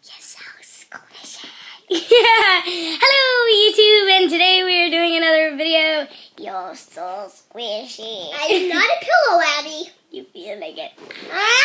You're so squishy. Yeah. Hello, YouTube, and today we are doing another video. You're so squishy. I'm not a pillow, Abby. You feel like it. Ah!